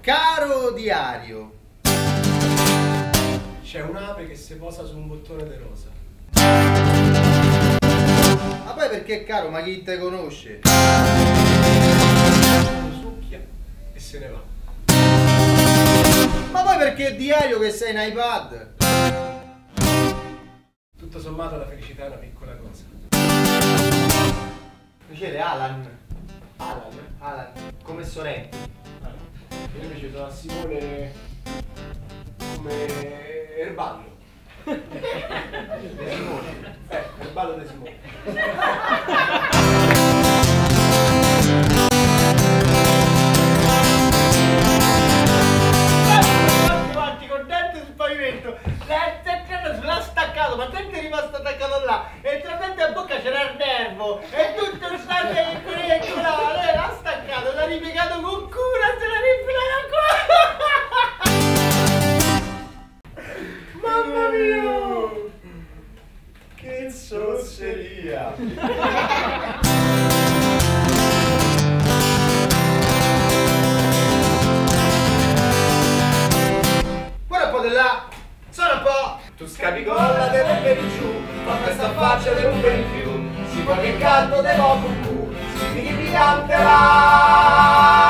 Caro diario, c'è un'ape che si posa su un bottone di rosa. ma poi perché caro, ma chi te conosce? Lo succhia e se ne va. Ma poi perché è diario che sei in iPad? Tutto sommato la felicità è una piccola cosa. Dicete Alan. Alan, come Sorrenti. Io invece sono a Simone come Erballo. De Simone. Erballo De Simone. Guardi con dente sul pavimento, l'ha staccato, ma dente è rimasto attaccato là, e tra dente a bocca c'era il nervo, e tutto il sangue che l'ha staccato, l'ha ripiegato con cura, se l'ha rifilato qua. Mamma mia! Che zozzeria! Guarda un po' di là, sono un po'. Tu scapicolla deve per giù, ma questa faccia deve un per in più. Si può che canto de cucù, si significante là.